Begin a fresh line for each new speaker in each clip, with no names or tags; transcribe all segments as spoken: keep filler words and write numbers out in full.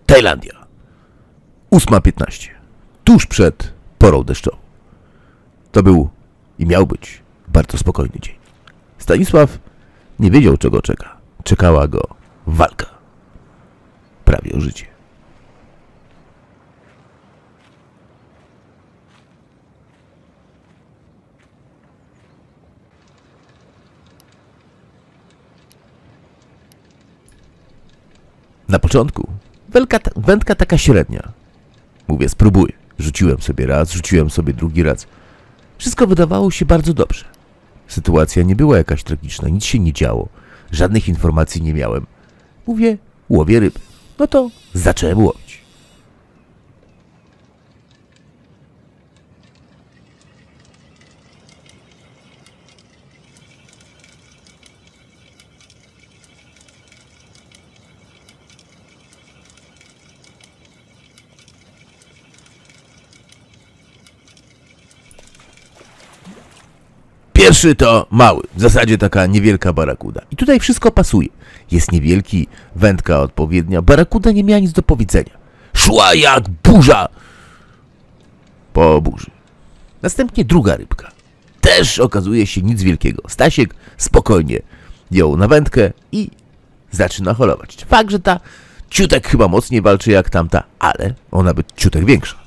Tajlandia. ósma piętnaście. Tuż przed porą deszczową. To był i miał być bardzo spokojny dzień. Stanisław nie wiedział, czego czeka. Czekała go walka. Prawie o życie. Na początku wędka, wędka taka średnia. Mówię, spróbuję. Rzuciłem sobie raz, rzuciłem sobie drugi raz. Wszystko wydawało się bardzo dobrze. Sytuacja nie była jakaś tragiczna, nic się nie działo. Żadnych informacji nie miałem. Mówię, łowię ryby. No to zacząłem łowić. Pierwszy to mały, w zasadzie taka niewielka barakuda. I tutaj wszystko pasuje. Jest niewielki, wędka odpowiednia. Barakuda nie miała nic do powiedzenia. Szła jak burza po burzy. Następnie druga rybka. Też okazuje się nic wielkiego. Stasiek spokojnie ją na wędkę i zaczyna holować. Fakt, że ta ciutek chyba mocniej walczy jak tamta, ale ona by ciutek większa.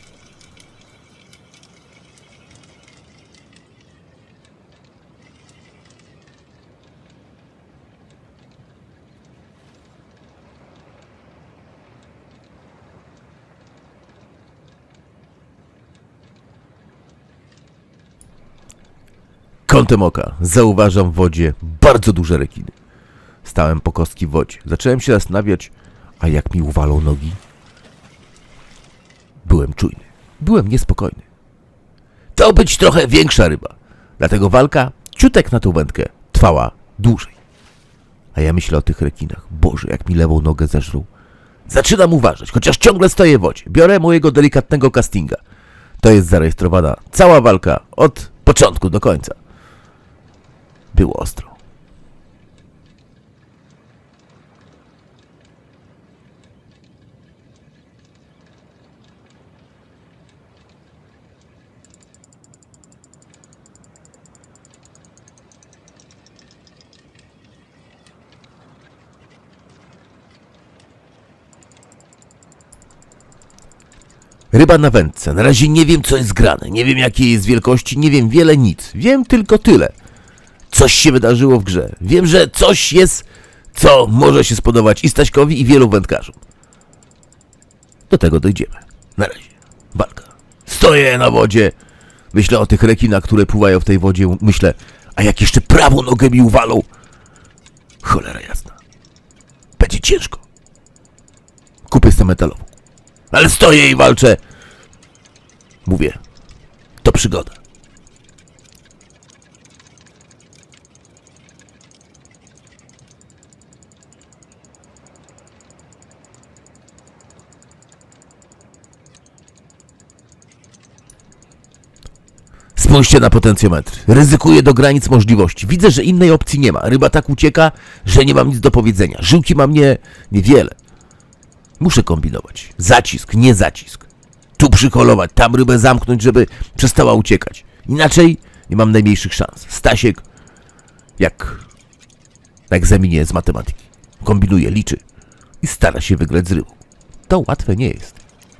Kątem oka zauważam w wodzie bardzo duże rekiny. Stałem po kostki w wodzie. Zacząłem się zastanawiać, a jak mi uwalą nogi? Byłem czujny. Byłem niespokojny. To być trochę większa ryba. Dlatego walka, ciutek na tą wędkę, trwała dłużej. A ja myślę o tych rekinach. Boże, jak mi lewą nogę zeżrą. Zaczynam uważać, chociaż ciągle stoję w wodzie. Biorę mojego delikatnego castinga. To jest zarejestrowana cała walka od początku do końca. Było ostro. Ryba na wędce. Na razie nie wiem, co jest grane. Nie wiem, jakiej jest wielkości. Nie wiem wiele, nic. Wiem tylko tyle. Coś się wydarzyło w grze. Wiem, że coś jest, co może się spodobać i Staśkowi, i wielu wędkarzom. Do tego dojdziemy. Na razie. Walka. Stoję na wodzie. Myślę o tych rekinach, które pływają w tej wodzie. Myślę, a jak jeszcze prawą nogę mi uwalą? Cholera jasna. Będzie ciężko. Kupię sobie metalową. Ale stoję i walczę. Mówię, to przygoda. Spójrzcie na potencjometr. Ryzykuję do granic możliwości. Widzę, że innej opcji nie ma. Ryba tak ucieka, że nie mam nic do powiedzenia. Żyłki mam nie, niewiele. Muszę kombinować. Zacisk, nie zacisk. Tu przyholować, tam rybę zamknąć, żeby przestała uciekać. Inaczej nie mam najmniejszych szans. Stasiek, jak na egzaminie z matematyki, kombinuje, liczy i stara się wygrać z rybą. To łatwe nie jest.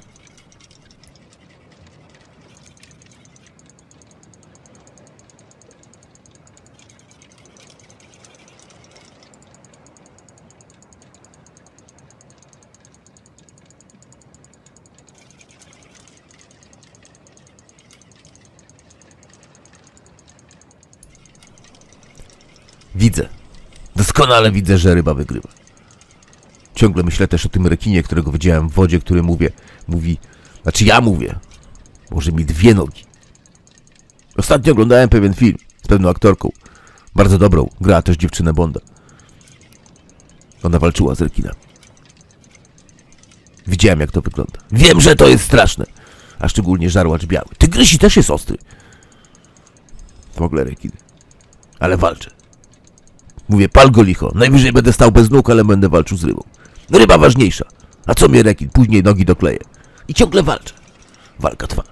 Widzę. Doskonale widzę, że ryba wygrywa. Ciągle myślę też o tym rekinie, którego widziałem w wodzie, który mówię, mówi, znaczy ja mówię, może mi dwie nogi. Ostatnio oglądałem pewien film z pewną aktorką. Bardzo dobrą. Grała też dziewczynę Bonda. Ona walczyła z rekinami. Widziałem, jak to wygląda. Wiem, że to jest straszne. A szczególnie żarłacz biały. Tygrysi też jest ostry. W ogóle rekiny. Ale walczę. Mówię, pal go licho. Najwyżej będę stał bez nóg, ale będę walczył z rybą. Ryba ważniejsza. A co mnie rekin? Później nogi dokleję. I ciągle walczę. Walka trwa.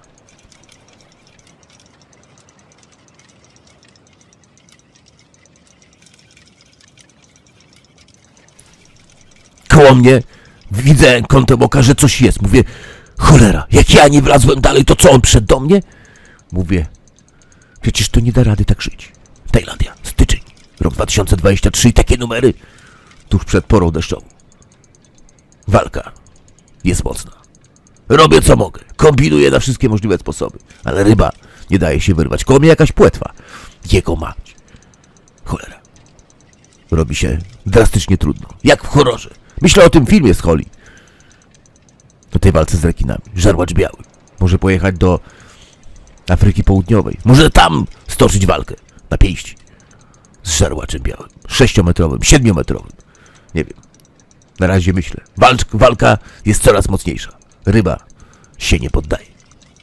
Koło mnie widzę kątem oka, że coś jest. Mówię, cholera, jak ja nie wlazłem dalej, to co, on przed do mnie? Mówię, przecież to nie da rady tak żyć. Tajlandia, styczeń, rok dwa tysiące dwudziesty trzeci i takie numery tuż przed porą deszczową. Walka jest mocna. Robię co mogę, kombinuję na wszystkie możliwe sposoby, ale ryba nie daje się wyrwać. Koło mnie jakaś płetwa. Jego mać. Cholera. Robi się drastycznie trudno. Jak w horrorze. Myślę o tym filmie z Holly. O tej walce z rekinami. Żarłacz biały. Może pojechać do Afryki Południowej. Może tam stoczyć walkę na pięści. Z żarłaczem białym. Sześciometrowym, siedmiometrowym. Nie wiem. Na razie myślę. Walcz, walka jest coraz mocniejsza. Ryba się nie poddaje.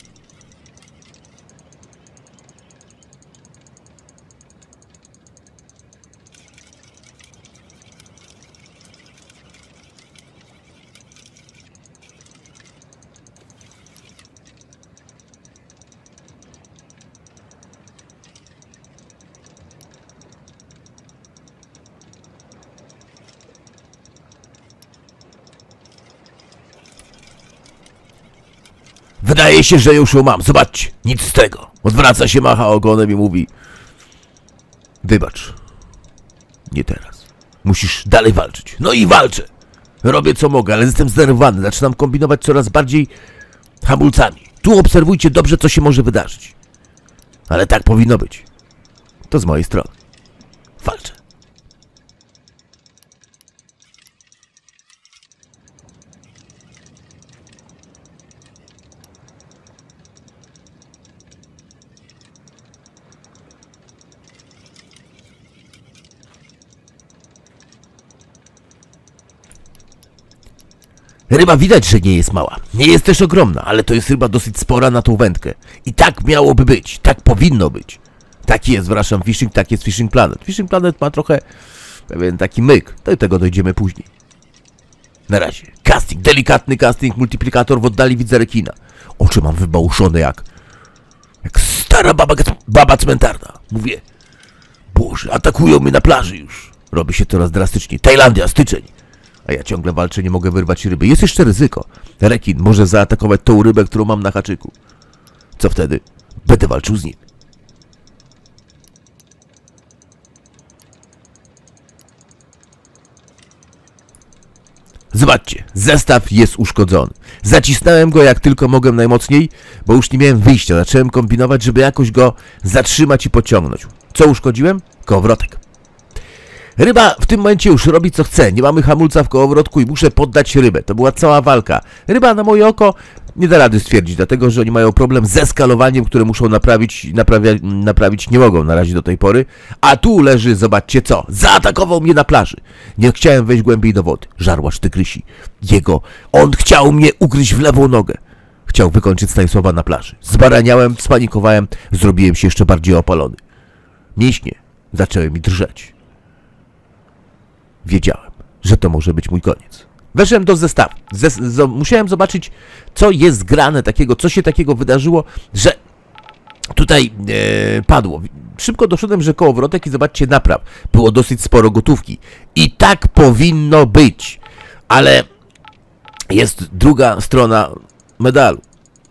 Wydaje się, że już ją mam. Zobaczcie, nic z tego. Odwraca się, macha ogonem i mówi: wybacz. Nie teraz. Musisz dalej walczyć. No i walczę. Robię co mogę, ale jestem zdenerwowany. Zaczynam kombinować coraz bardziej hamulcami. Tu obserwujcie dobrze, co się może wydarzyć. Ale tak powinno być. To z mojej strony. Walczę. Ryba widać, że nie jest mała. Nie jest też ogromna, ale to jest ryba dosyć spora na tą wędkę. I tak miałoby być. Tak powinno być. Taki jest Russian Fishing, tak jest Fishing Planet. Fishing Planet ma trochę pewien taki myk. Do tego dojdziemy później. Na razie. Casting. Delikatny casting. Multiplikator w oddali widzę rekina. Oczy mam wybałuszone jak... Jak stara baba, baba cmentarna. Mówię: Boże, atakują mnie na plaży już. Robi się coraz drastyczniej. Tajlandia, styczeń. A ja ciągle walczę, nie mogę wyrwać ryby. Jest jeszcze ryzyko. Rekin może zaatakować tą rybę, którą mam na haczyku. Co wtedy? Będę walczył z nim. Zobaczcie, zestaw jest uszkodzony. Zacisnąłem go jak tylko mogłem najmocniej, bo już nie miałem wyjścia. Zacząłem kombinować, żeby jakoś go zatrzymać i pociągnąć. Co uszkodziłem? Kołowrotek. Ryba w tym momencie już robi co chce. Nie mamy hamulca w kołowrotku i muszę poddać rybę. To była cała walka. Ryba na moje oko nie da rady stwierdzić, dlatego że oni mają problem ze skalowaniem, które muszą naprawić, naprawia, naprawić nie mogą na razie do tej pory. A tu leży, zobaczcie co, zaatakował mnie na plaży. Nie chciałem wejść głębiej do wody. Żarłacz tygrysi. Jego, on chciał mnie ugryźć w lewą nogę. Chciał wykończyć Stanisława na plaży. Zbaraniałem, spanikowałem, zrobiłem się jeszcze bardziej opalony. Mięśnie zaczęły mi drżeć. Wiedziałem, że to może być mój koniec. Weszłem do zestawu. Zes z musiałem zobaczyć, co jest grane takiego, co się takiego wydarzyło, że tutaj e, padło. Szybko doszedłem, że kołowrotek i zobaczcie, napraw. Było dosyć sporo gotówki. I tak powinno być. Ale jest druga strona medalu.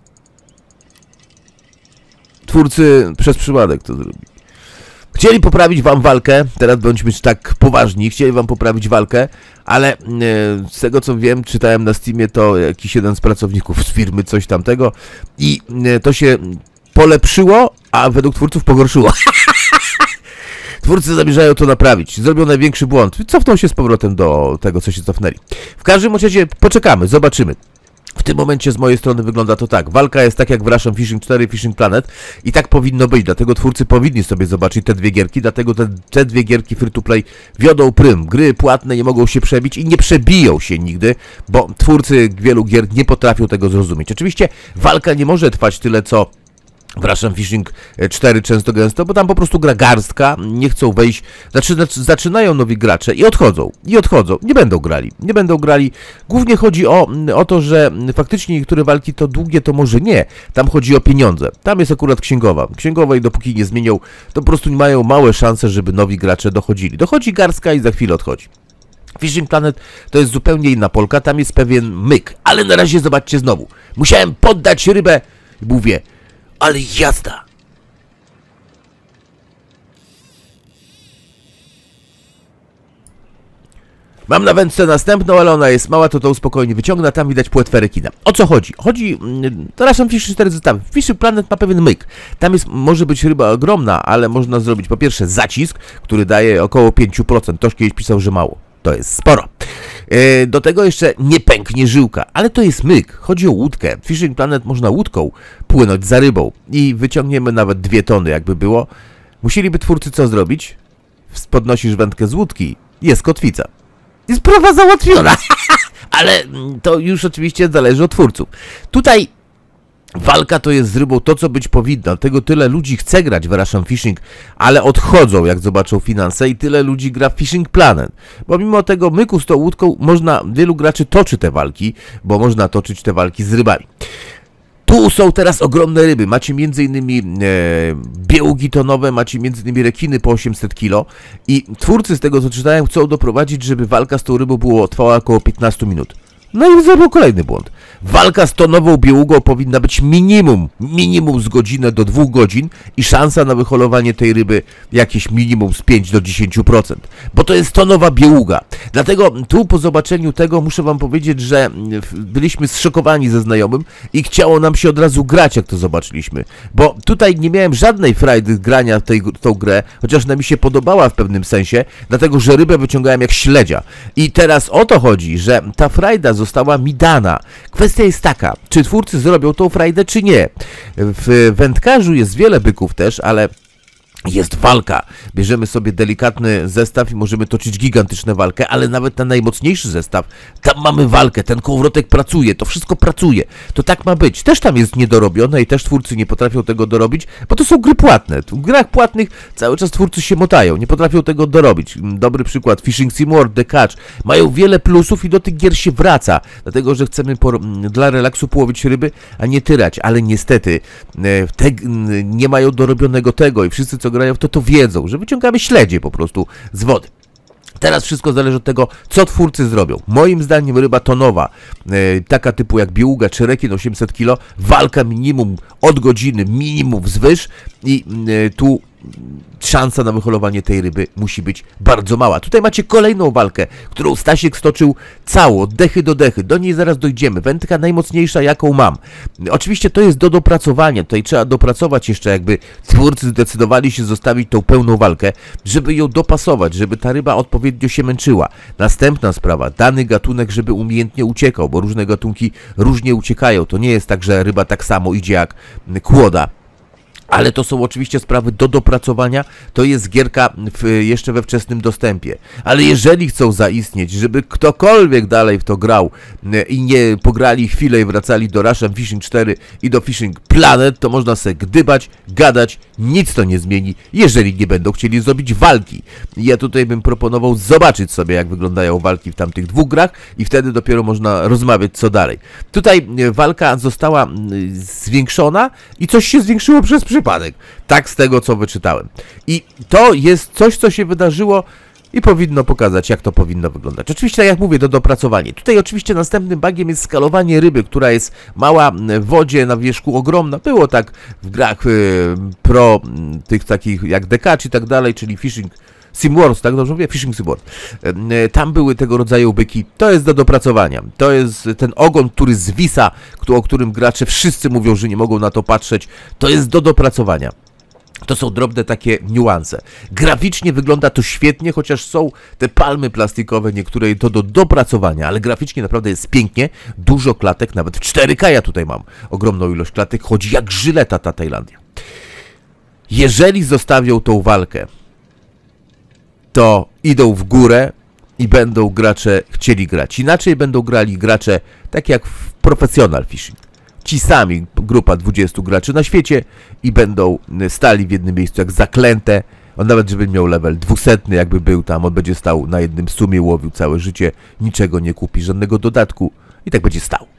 Twórcy przez przypadek to zrobili. Chcieli poprawić wam walkę, teraz bądźmy tak poważni, chcieli wam poprawić walkę, ale e, z tego co wiem, czytałem na Steamie, to jakiś jeden z pracowników z firmy, coś tamtego i e, to się polepszyło, a według twórców pogorszyło. Twórcy zamierzają to naprawić, zrobią największy błąd, cofną się z powrotem do tego, co się cofnęli. W każdym razie poczekamy, zobaczymy. W tym momencie z mojej strony wygląda to tak. Walka jest tak jak w Russian Fishing cztery, Fishing Planet i tak powinno być, dlatego twórcy powinni sobie zobaczyć te dwie gierki, dlatego te, te dwie gierki free to play wiodą prym. Gry płatne nie mogą się przebić i nie przebiją się nigdy, bo twórcy wielu gier nie potrafią tego zrozumieć. Oczywiście walka nie może trwać tyle co w Russian Fishing cztery często gęsto, bo tam po prostu gra garstka, nie chcą wejść, zaczyna, zaczynają nowi gracze i odchodzą, i odchodzą, nie będą grali, nie będą grali. Głównie chodzi o, o to, że faktycznie niektóre walki to długie, to może nie, tam chodzi o pieniądze, tam jest akurat księgowa, księgowej dopóki nie zmienią, to po prostu mają małe szanse, żeby nowi gracze dochodzili. Dochodzi garstka i za chwilę odchodzi. Fishing Planet to jest zupełnie inna polka, tam jest pewien myk, ale na razie zobaczcie znowu, musiałem poddać rybę i mówię, ale jazda! Mam na wędce następną, ale ona jest mała, to to spokojnie wyciągnę, tam widać płetwę rekina. O co chodzi? Chodzi, to Russian Fishing cztery zestawy. Fishing Planet ma pewien myk. Tam jest, może być ryba ogromna, ale można zrobić po pierwsze zacisk, który daje około pięć procent. Ktoś kiedyś pisał, że mało. To jest sporo. Do tego jeszcze nie pęknie żyłka, ale to jest myk. Chodzi o łódkę. Fishing Planet można łódką płynąć za rybą i wyciągniemy nawet dwie tony, jakby było. Musieliby twórcy co zrobić? Podnosisz wędkę z łódki, jest kotwica. I sprawa załatwiona. Ale to już oczywiście zależy od twórców. Tutaj walka to jest z rybą to, co być powinno. Tego tyle ludzi chce grać w Russian Fishing, ale odchodzą, jak zobaczą finanse, i tyle ludzi gra w Fishing Planet. Bo mimo tego myku z tą łódką można, wielu graczy toczy te walki, bo można toczyć te walki z rybami. Tu są teraz ogromne ryby. Macie między innymi e, bieługi tonowe, macie między innymi rekiny po osiemset kilo i twórcy, z tego co czytałem, chcą doprowadzić, żeby walka z tą rybą było, trwała około piętnaście minut. No i zrobił kolejny błąd. Walka z tonową białugą powinna być minimum, minimum z godzinę do dwóch godzin i szansa na wyholowanie tej ryby jakieś minimum z pięć do dziesięciu procent. Bo to jest tonowa białuga. Dlatego tu po zobaczeniu tego muszę wam powiedzieć, że byliśmy zszokowani ze znajomym i chciało nam się od razu grać, jak to zobaczyliśmy. Bo tutaj nie miałem żadnej frajdy grania w tej, tą grę, chociaż ona mi się podobała w pewnym sensie, dlatego że rybę wyciągałem jak śledzia. I teraz o to chodzi, że ta frajda została mi dana. Kwestia jest taka, czy twórcy zrobią tą frajdę, czy nie. W wędkarzu jest wiele byków też, ale jest walka. Bierzemy sobie delikatny zestaw i możemy toczyć gigantyczną walkę, ale nawet na najmocniejszy zestaw, tam mamy walkę, ten kołowrotek pracuje, to wszystko pracuje. To tak ma być. Też tam jest niedorobione i też twórcy nie potrafią tego dorobić, bo to są gry płatne. W grach płatnych cały czas twórcy się motają, nie potrafią tego dorobić. Dobry przykład, Fishing Sim World, The Catch. Mają wiele plusów i do tych gier się wraca, dlatego że chcemy dla relaksu połowić ryby, a nie tyrać, ale niestety te nie mają dorobionego tego i wszyscy co grają w to, to wiedzą, że wyciągamy śledzie po prostu z wody. Teraz wszystko zależy od tego, co twórcy zrobią. Moim zdaniem ryba tonowa, e, taka typu jak białuga czy rekin osiemset kilo, walka minimum od godziny, minimum wzwyż i e, tu szansa na wyholowanie tej ryby musi być bardzo mała. Tutaj macie kolejną walkę, którą Stasiek stoczył całą, od dechy do dechy. Do niej zaraz dojdziemy. Wędka najmocniejsza, jaką mam. Oczywiście to jest do dopracowania. Tutaj trzeba dopracować jeszcze, jakby twórcy zdecydowali się zostawić tą pełną walkę, żeby ją dopasować, żeby ta ryba odpowiednio się męczyła. Następna sprawa, dany gatunek, żeby umiejętnie uciekał, bo różne gatunki różnie uciekają. To nie jest tak, że ryba tak samo idzie jak kłoda. Ale to są oczywiście sprawy do dopracowania, to jest gierka w, jeszcze we wczesnym dostępie. Ale jeżeli chcą zaistnieć, żeby ktokolwiek dalej w to grał i nie pograli chwilę i wracali do Russian Fishing cztery i do Fishing Planet, to można sobie gdybać, gadać, nic to nie zmieni, jeżeli nie będą chcieli zrobić walki. Ja tutaj bym proponował zobaczyć sobie, jak wyglądają walki w tamtych dwóch grach i wtedy dopiero można rozmawiać, co dalej. Tutaj walka została zwiększona i coś się zwiększyło przez przypadek. Tak z tego, co wyczytałem. I to jest coś, co się wydarzyło i powinno pokazać, jak to powinno wyglądać. Oczywiście, tak jak mówię, do dopracowania. Tutaj oczywiście następnym bugiem jest skalowanie ryby, która jest mała w wodzie, na wierzchu ogromna. Było tak w grach y, pro, y, tych takich jak The Catch i tak dalej, czyli Fishing Sim Wars, tak dobrze mówię? Fishing Sim Wars. Tam były tego rodzaju byki. To jest do dopracowania. To jest ten ogon, który zwisa, o którym gracze wszyscy mówią, że nie mogą na to patrzeć. To jest do dopracowania. To są drobne takie niuanse. Graficznie wygląda to świetnie, chociaż są te palmy plastikowe, niektóre to do dopracowania, ale graficznie naprawdę jest pięknie. Dużo klatek, nawet w cztery K ja tutaj mam ogromną ilość klatek. Chodzi jak żyleta ta Tajlandia. Jeżeli zostawią tą walkę, to idą w górę i będą gracze chcieli grać. Inaczej będą grali gracze tak jak w Professional Fishing. ci sami, grupa dwudziestu graczy na świecie i będą stali w jednym miejscu jak zaklęte. On nawet, żeby miał level dwusetny, jakby był tam, on będzie stał na jednym sumie, łowił całe życie, niczego nie kupi, żadnego dodatku i tak będzie stał.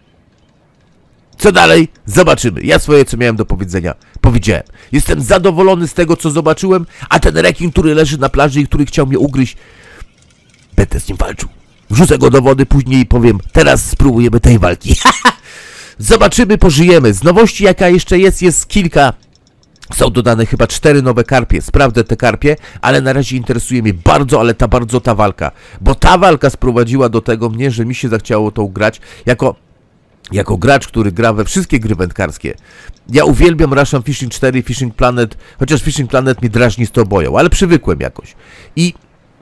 Co dalej? Zobaczymy. Ja swoje, co miałem do powiedzenia, powiedziałem. Jestem zadowolony z tego, co zobaczyłem, a ten rekin, który leży na plaży i który chciał mnie ugryźć, będę z nim walczył. Wrzucę go do wody później i powiem, teraz spróbujemy tej walki. Zobaczymy, pożyjemy. Z nowości, jaka jeszcze jest, jest kilka. Są dodane chyba cztery nowe karpie. Sprawdzę te karpie, ale na razie interesuje mnie bardzo, ale ta bardzo ta walka. Bo ta walka sprowadziła do tego mnie, że mi się zachciało tą grać jako... Jako gracz, który gra we wszystkie gry wędkarskie. Ja uwielbiam Russian Fishing cztery i Fishing Planet, chociaż Fishing Planet mnie drażni z to boją, ale przywykłem jakoś. I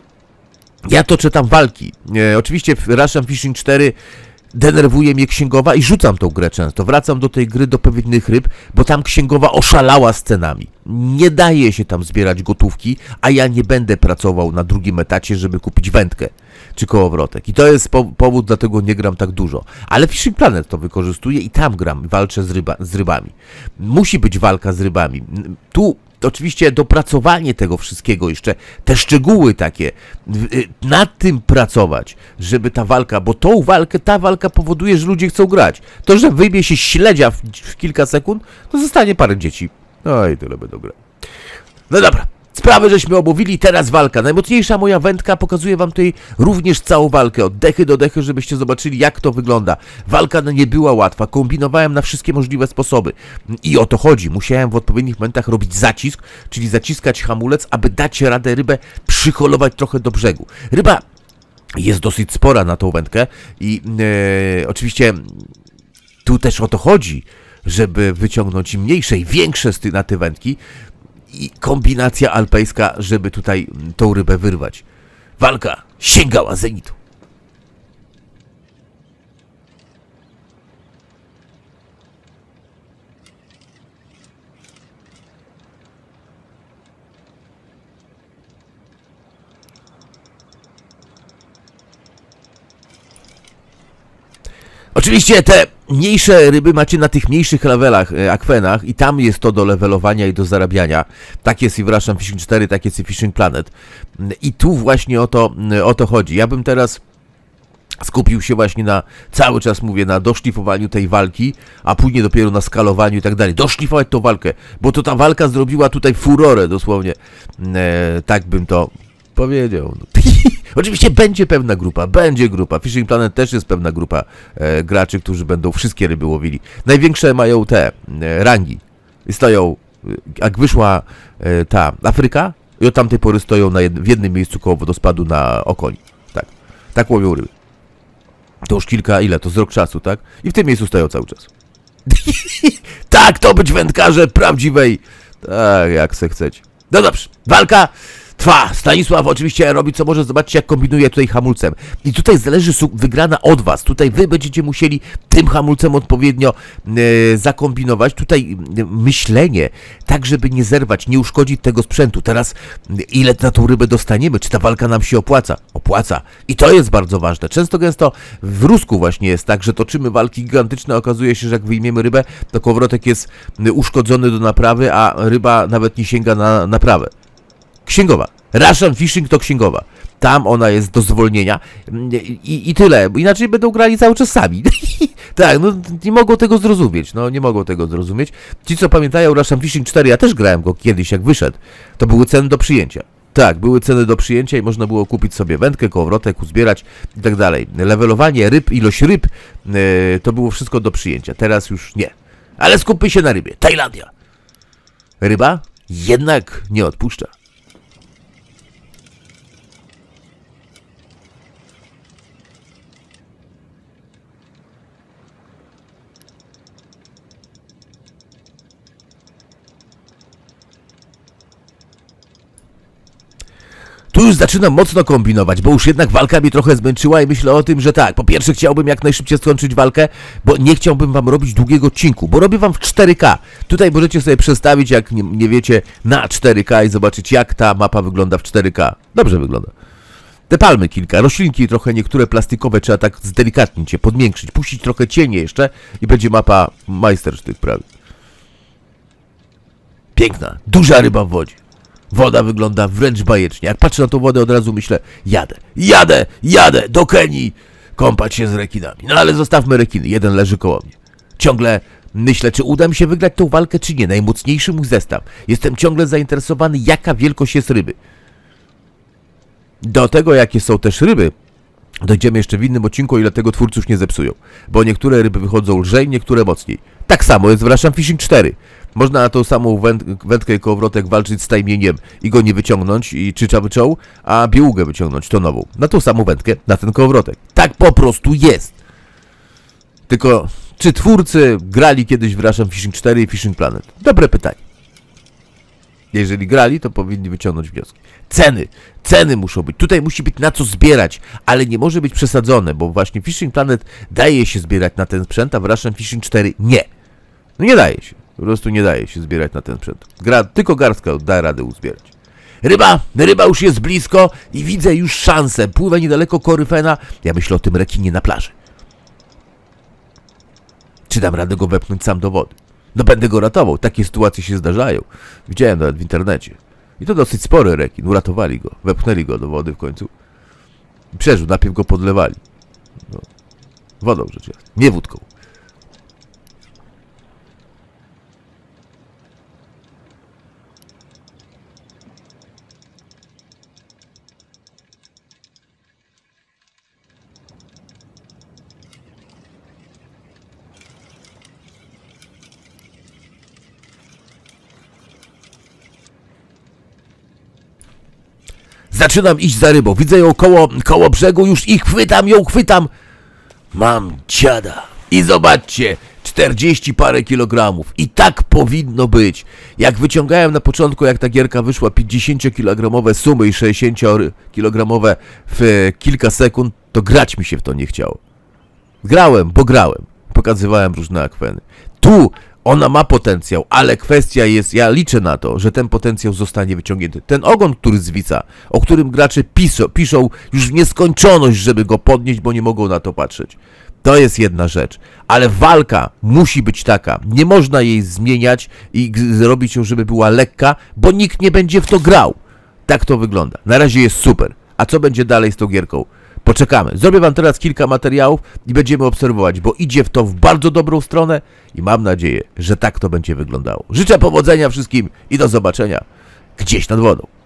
ja toczę tam walki. E, oczywiście w Russian Fishing cztery denerwuje mnie księgowa i rzucam tą grę często. Wracam do tej gry do pewnych ryb, bo tam księgowa oszalała z cenami. Nie daje się tam zbierać gotówki, a ja nie będę pracował na drugim etacie, żeby kupić wędkę czy kołowrotek. I to jest po powód, dlatego nie gram tak dużo. Ale Fishing Planet to wykorzystuje i tam gram, walczę z, ryba z rybami. Musi być walka z rybami. Tu oczywiście dopracowanie tego wszystkiego jeszcze, te szczegóły takie, nad tym pracować, żeby ta walka, bo tą walkę, ta walka powoduje, że ludzie chcą grać. To, że wyjmie się śledzia w, w kilka sekund, to zostanie parę dzieci. No i tyle będą grać. No dobra. Sprawy żeśmy omówili, teraz walka. Najmocniejsza moja wędka, pokazuję wam tutaj również całą walkę, od dechy do dechy, żebyście zobaczyli, jak to wygląda. Walka nie była łatwa, kombinowałem na wszystkie możliwe sposoby. I o to chodzi, musiałem w odpowiednich momentach robić zacisk, czyli zaciskać hamulec, aby dać radę rybę przyholować trochę do brzegu. Ryba jest dosyć spora na tą wędkę i e, oczywiście tu też o to chodzi, żeby wyciągnąć im mniejsze i większe na te wędki. I kombinacja alpejska, żeby tutaj tą rybę wyrwać. Walka sięgała zenitu. Oczywiście te mniejsze ryby macie na tych mniejszych levelach, e, akwenach i tam jest to do levelowania i do zarabiania. Tak jest i w Russian Fishing cztery, tak jest i Fishing Planet. I tu właśnie o to, o to chodzi. Ja bym teraz skupił się właśnie na, cały czas mówię, na doszlifowaniu tej walki, a później dopiero na skalowaniu i tak dalej. Doszlifować tą walkę, bo to ta walka zrobiła tutaj furorę dosłownie. E, tak bym to powiedział. Oczywiście będzie pewna grupa, będzie grupa. Fishing Planet też jest pewna grupa e, graczy, którzy będą wszystkie ryby łowili. Największe mają te e, rangi. Stoją, jak wyszła e, ta Afryka, i od tamtej pory stoją na jed w jednym miejscu koło wodospadu na Okoni. Tak, tak łowią ryby. To już kilka, ile? To z rok czasu, tak? I w tym miejscu stoją cały czas. Tak, to być wędkarze prawdziwej. Tak, jak se chcecie. No dobrze, walka trwa. Stanisław oczywiście robi co może. Zobaczcie, jak kombinuje tutaj hamulcem. I tutaj zależy wygrana od was. Tutaj wy będziecie musieli tym hamulcem odpowiednio e, zakombinować. Tutaj e, myślenie, tak żeby nie zerwać, nie uszkodzić tego sprzętu. Teraz e, ile na tą rybę dostaniemy? Czy ta walka nam się opłaca? Opłaca. I to jest bardzo ważne. Często gęsto w Rusku właśnie jest tak, że toczymy walki gigantyczne. Okazuje się, że jak wyjmiemy rybę, to kołowrotek jest uszkodzony do naprawy, a ryba nawet nie sięga na naprawę. Księgowa. Russian Fishing to księgowa. Tam ona jest do zwolnienia i, i tyle. Inaczej będą grali cały czas sami. Tak, no nie mogą tego zrozumieć. No nie mogą tego zrozumieć. Ci, co pamiętają Russian Fishing cztery, ja też grałem go kiedyś, jak wyszedł. To były ceny do przyjęcia. Tak, były ceny do przyjęcia i można było kupić sobie wędkę, kołowrotek, uzbierać i tak dalej. Levelowanie ryb, ilość ryb, yy, to było wszystko do przyjęcia. Teraz już nie. Ale skupmy się na rybie. Tajlandia. Ryba jednak nie odpuszcza. Tu już zaczynam mocno kombinować, bo już jednak walka mnie trochę zmęczyła i myślę o tym, że tak, po pierwsze chciałbym jak najszybciej skończyć walkę, bo nie chciałbym wam robić długiego odcinku, bo robię wam w cztery K. Tutaj możecie sobie przestawić, jak nie, nie wiecie, na cztery K i zobaczyć, jak ta mapa wygląda w cztery K. Dobrze wygląda. Te palmy kilka, roślinki trochę niektóre plastikowe, trzeba tak zdelikatnić je, podmiększyć, puścić trochę cienie jeszcze i będzie mapa majstersztyk prawie. Piękna, duża ryba w wodzie. Woda wygląda wręcz bajecznie. Jak patrzę na tą wodę, od razu myślę, jadę, jadę, jadę do Kenii kąpać się z rekinami. No ale zostawmy rekiny, jeden leży koło mnie. Ciągle myślę, czy uda mi się wygrać tą walkę, czy nie. Najmocniejszy mój zestaw. Jestem ciągle zainteresowany, jaka wielkość jest ryby. Do tego, jakie są też ryby, dojdziemy jeszcze w innym odcinku, ile tego twórcy już nie zepsują. Bo niektóre ryby wychodzą lżej, niektóre mocniej. Tak samo jest w Russian Fishing cztery. Można na tą samą węd wędkę i kołowrotek walczyć z tajmieniem i go nie wyciągnąć, i czycza wyczoł, a białugę wyciągnąć, to nową. Na tą samą wędkę, na ten kołowrotek. Tak po prostu jest. Tylko, czy twórcy grali kiedyś w Russian Fishing cztery i Fishing Planet? Dobre pytanie. Jeżeli grali, to powinni wyciągnąć wnioski. Ceny. Ceny muszą być. Tutaj musi być na co zbierać, ale nie może być przesadzone, bo właśnie Fishing Planet daje się zbierać na ten sprzęt, a w Russian Fishing cztery nie. No nie daje się. Po prostu nie daje się zbierać na ten sprzęt. Gra, tylko garstka da radę uzbierać. Ryba! Ryba już jest blisko i widzę już szansę. Pływa niedaleko koryfena. Ja myślę o tym rekinie na plaży. Czy dam radę go wepchnąć sam do wody? No będę go ratował. Takie sytuacje się zdarzają. Widziałem nawet w internecie. I to dosyć spory rekin. Uratowali go. Wepchnęli go do wody w końcu. I przeżył. Najpierw go podlewali. No. Wodą rzecz jasna. Nie wódką. Zaczynam iść za rybą. Widzę ją koło, koło brzegu. Już ich chwytam, ją chwytam. Mam dziada. I zobaczcie. czterdzieści parę kilogramów. I tak powinno być. Jak wyciągałem na początku, jak ta gierka wyszła, pięćdziesięciokilogramowe sumy i sześćdziesięciokilogramowe w kilka sekund, to grać mi się w to nie chciało. Grałem, bo grałem. Pokazywałem różne akweny. Tu ona ma potencjał, ale kwestia jest, ja liczę na to, że ten potencjał zostanie wyciągnięty. Ten ogon, który zwica, o którym gracze piszą, piszą już w nieskończoność, żeby go podnieść, bo nie mogą na to patrzeć. To jest jedna rzecz, ale walka musi być taka. Nie można jej zmieniać i zrobić ją, żeby była lekka, bo nikt nie będzie w to grał. Tak to wygląda. Na razie jest super. A co będzie dalej z tą gierką? Poczekamy. Zrobię wam teraz kilka materiałów i będziemy obserwować, bo idzie w to w bardzo dobrą stronę i mam nadzieję, że tak to będzie wyglądało. Życzę powodzenia wszystkim i do zobaczenia gdzieś nad wodą.